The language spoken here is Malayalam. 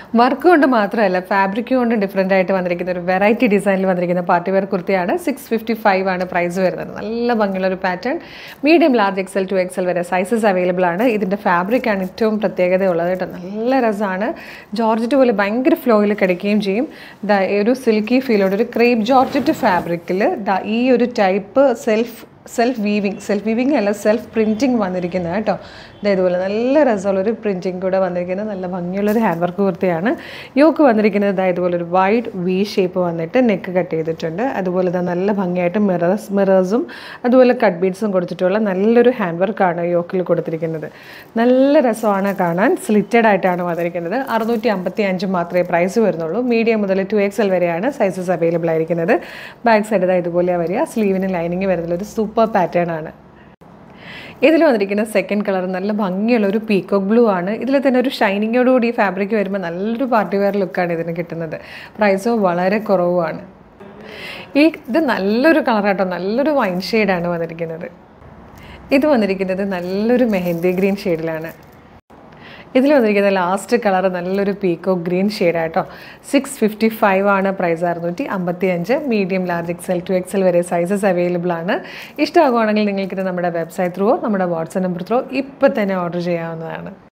വർക്ക് കൊണ്ട് മാത്രമല്ല ഫാബ്രിക് കൊണ്ട് ഡിഫറെൻ്റ് ആയിട്ട് വന്നിരിക്കുന്ന ഒരു വെറൈറ്റി ഡിസൈനിൽ വന്നിരിക്കുന്ന പാർട്ടി വെയർ കുർത്തിയാണ്. 655 ആണ് പ്രൈസ് വരുന്നത്. നല്ല ഭംഗിയുള്ള ഒരു pattern. Medium, large, XL to XL വരെ സൈസസ് അവൈലബിൾ ആണ്. ഇതിൻ്റെ ഫാബ്രിക്കാണ് ഏറ്റവും പ്രത്യേകതയുള്ളത് കേട്ടോ. നല്ല രസമാണ്. ജോർജറ്റ് പോലെ ഭയങ്കര ഫ്ലോയിൽ കിടക്കുകയും ചെയ്യും. ഒരു സിൽക്കി ഫീലോട് ഒരു ക്രേപ്പ് ജോർജറ്റ് ഫാബ്രിക്കിൽ ഈ ഒരു ടൈപ്പ് സെൽഫ് വീവിങ് അല്ല, സെൽഫ് പ്രിൻറ്റിങ് വന്നിരിക്കുന്നത് കേട്ടോ. ഇതുപോലെ നല്ല രസമുള്ളൊരു പ്രിൻറ്റിങ് കൂടെ വന്നിരിക്കുന്നത്. നല്ല ഭംഗിയുള്ളൊരു ഹാൻഡ് വർക്ക് കുർത്തിയാണ്. യോക്ക് വന്നിരിക്കുന്നത് ഇതുപോലെ ഒരു വൈഡ് വി ഷേപ്പ് വന്നിട്ട് നെക്ക് കട്ട് ചെയ്തിട്ടുണ്ട്. അതുപോലെ തന്നെ നല്ല ഭംഗിയായിട്ട് മിറേഴ്സും അതുപോലെ കട്ട് ബീഡ്സും കൊടുത്തിട്ടുള്ള നല്ലൊരു ഹാൻഡ് വർക്കാണ് യോക്കിൽ കൊടുത്തിരിക്കുന്നത്. നല്ല രസമാണ് കാണാൻ. സ്ലിറ്റഡ് ആയിട്ടാണ് വന്നിരിക്കുന്നത്. 655 മാത്രമേ പ്രൈസ് വരുന്നുള്ളൂ. മീഡിയം മുതൽ 2XL വരെയാണ് സൈസസ് അവൈലബിൾ ആയിരിക്കുന്നത്. ബാക്ക് സൈഡ് ഇതുപോലെയാണ് വരിക. സ്ലീവിന് ലൈനിങ് വരുന്നൊരു സൂപ്പർ പാറ്റേൺ ആണ്. ഇതിൽ വന്നിരിക്കുന്ന സെക്കൻഡ് കളർ നല്ല ഭംഗിയുള്ള ഒരു പീക്കോക്ക് ബ്ലൂ ആണ്. ഇതിൽ തന്നെ ഒരു ഷൈനിങ്ങോടുകൂടി ഈ ഫാബ്രിക് വരുമ്പോൾ നല്ലൊരു പാർട്ടി വെയർ ലുക്കാണ് ഇതിന് കിട്ടുന്നത്. പ്രൈസോ വളരെ കുറവുമാണ്. ഇത് നല്ലൊരു കളറാട്ടോ, നല്ലൊരു വൈൻ ഷെയ്ഡാണ് വന്നിരിക്കുന്നത്. ഇത് വന്നിരിക്കുന്നത് നല്ലൊരു മെഹന്തി ഗ്രീൻ ഷെയ്ഡിലാണ്. ഇതിൽ വന്നിരിക്കുന്ന ലാസ്റ്റ് കളർ നല്ലൊരു പീക്കോക്ക് ഗ്രീൻ ഷെയ്ഡാട്ടോ. 655 ആണ് price. 655. Medium, large, XL to XL വരെ സൈസസ് അവൈലബിൾ ആണ്. ഇഷ്ടമാകുവാണെങ്കിൽ നിങ്ങൾക്കിത് നമ്മുടെ വെബ്സൈറ്റ് ത്രൂവോ നമ്മുടെ വാട്സാപ്പ് നമ്പർ ത്രൂവോ ഇപ്പം തന്നെ ഓർഡർ ചെയ്യാവുന്നതാണ്.